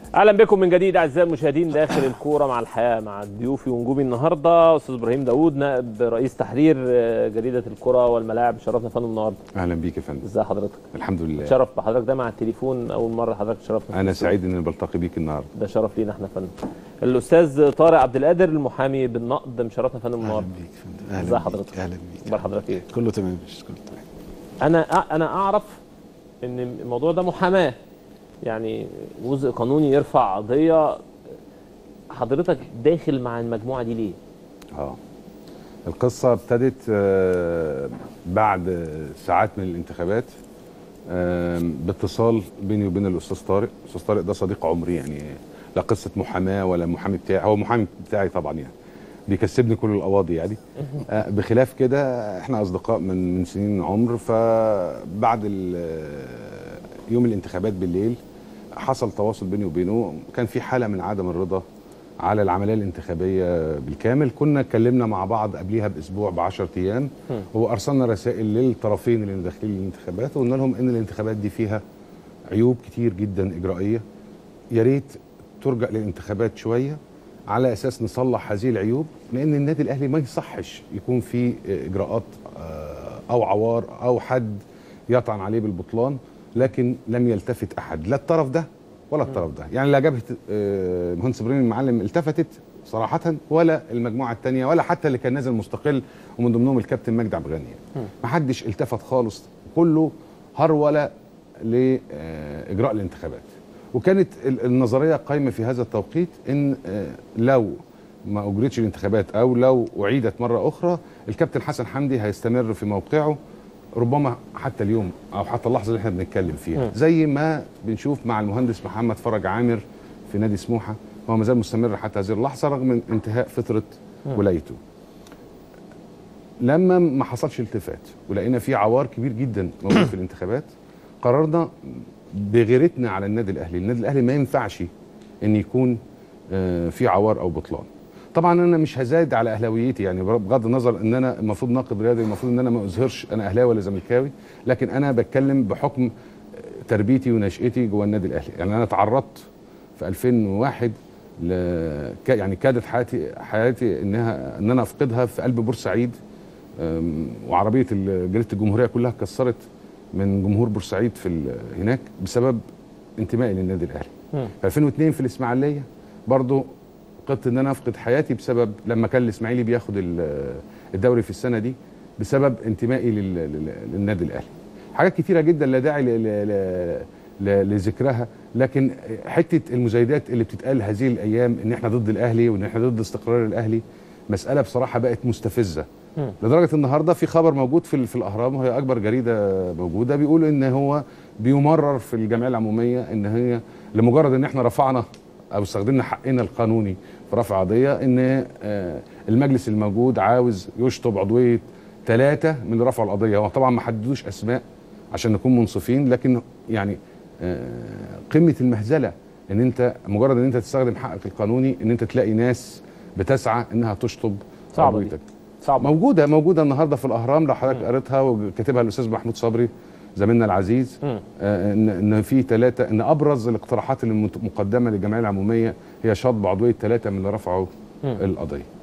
اهلا بكم من جديد اعزائي المشاهدين داخل الكوره مع الحياه مع ضيوفي ونجومي النهارده استاذ ابراهيم داوود نائب رئيس تحرير جريده الكره والملاعب. شرفنا فندم النهارده. اهلا بيك يا فندم. ازي حضرتك؟ الحمد لله. شرف بحضرتك ده مع التليفون اول مره حضرتك شرفنا. انا سعيد ان بلتقي بيك النهارده. ده شرف لينا احنا فندم. الاستاذ طارق عبد القادر المحامي بالنقد مشرفنا فندم النهارده. اهلا بيك فندم. اهلا ازي حضرتك؟ اهلا بيك. اخبار حضرتك ايه؟ كله تمام. كله تمام. انا اعرف ان الموضوع ده محاماه، يعني جزء قانوني يرفع قضيه. حضرتك داخل مع المجموعه دي ليه؟ القصه ابتدت بعد ساعات من الانتخابات باتصال بيني وبين الاستاذ طارق. الاستاذ طارق ده صديق عمري، يعني لا قصه محاماه ولا محامي بتاعي، هو محامي بتاعي طبعا، يعني بيكسبني كل القواضي يعني. بخلاف كده احنا اصدقاء من سنين عمر. فبعد يوم الانتخابات بالليل حصل تواصل بيني وبينه، كان في حاله من عدم الرضا على العمليه الانتخابيه بالكامل. كنا اتكلمنا مع بعض قبليها باسبوع ب10 ايام، وارسلنا رسائل للطرفين اللي داخلين الانتخابات، وقلنا لهم ان الانتخابات دي فيها عيوب كتير جدا اجرائيه، يا ريت ترجع للانتخابات شويه على اساس نصلح هذه العيوب، لان النادي الاهلي ما يصحش يكون في اجراءات او عوار او حد يطعن عليه بالبطلان، لكن لم يلتفت احد، لا الطرف ده ولا الطرف ده، يعني لا جبهه مهندس ابراهيم المعلم التفتت صراحه، ولا المجموعه الثانيه، ولا حتى اللي كان نازل مستقل ومن ضمنهم الكابتن مجدي عبد الغني. ما حدش التفت خالص، كله هروله لاجراء الانتخابات. وكانت النظريه قايمه في هذا التوقيت ان لو ما اجريتش الانتخابات او لو اعيدت مره اخرى، الكابتن حسن حمدي هيستمر في موقعه ربما حتى اليوم او حتى اللحظه اللي احنا بنتكلم فيها، زي ما بنشوف مع المهندس محمد فرج عامر في نادي سموحه، هو ما زال مستمر حتى هذه اللحظه رغم انتهاء فتره ولايته. لما ما حصلش التفات ولقينا في عوار كبير جدا موجود في الانتخابات، قررنا بغيرتنا على النادي الاهلي. النادي الاهلي ما ينفعش ان يكون في عوار او بطلان. طبعا انا مش هزايد على اهلاويتي، يعني بغض النظر ان انا المفروض ناقد رياضي، المفروض ان انا ما اظهرش انا اهلاوي ولا زملكاوي، لكن انا بتكلم بحكم تربيتي ونشأتي جوه النادي الاهلي. يعني انا تعرضت في 2001 يعني كادت حياتي ان انا افقدها في قلب بورسعيد، وعربيه جريده الجمهوريه كلها اتكسرت من جمهور بورسعيد هناك بسبب انتمائي للنادي الاهلي. في 2002 في الاسماعيليه برضو قلت ان انا افقد حياتي بسبب لما كان الاسماعيلي بياخد الدوري في السنه دي بسبب انتمائي للنادي الاهلي. حاجات كتيره جدا لا داعي لذكرها، لكن حته المزايدات اللي بتتقال هذه الايام ان احنا ضد الاهلي وان احنا ضد استقرار الاهلي، مساله بصراحه بقت مستفزه. لدرجه النهارده في خبر موجود في الاهرام، وهي اكبر جريده موجوده، بيقول ان هو بيمرر في الجمعيه العموميه ان هي لمجرد ان احنا رفعنا او استخدمنا حقنا القانوني في رفع قضيه، ان المجلس الموجود عاوز يشطب عضويه 3 من اللي رفعوا القضيه. هو طبعا ما حددوش اسماء عشان نكون منصفين، لكن يعني قمه المهزله ان انت مجرد ان انت تستخدم حقك القانوني ان انت تلاقي ناس بتسعى انها تشطب عضويتك. موجوده النهارده في الاهرام، لو حضرتك قريتها وكاتبها الاستاذ محمود صبري زميلنا العزيز، ان في 3، ان ابرز الاقتراحات المقدمه للجمعيه العموميه هي شطب عضويه 3 من اللي رفعوا القضيه.